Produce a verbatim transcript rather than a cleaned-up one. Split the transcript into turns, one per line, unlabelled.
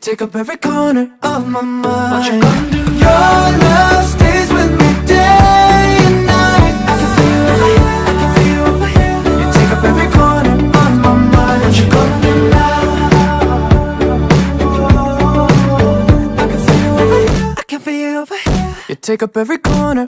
take up every corner of my mind. What you gonna do? Your love stays with me day and night. I can feel you over here, I can feel you over here. You take up every corner of my mind. What you gonna do now? I can feel you over here, I can feel you over here. You take up every corner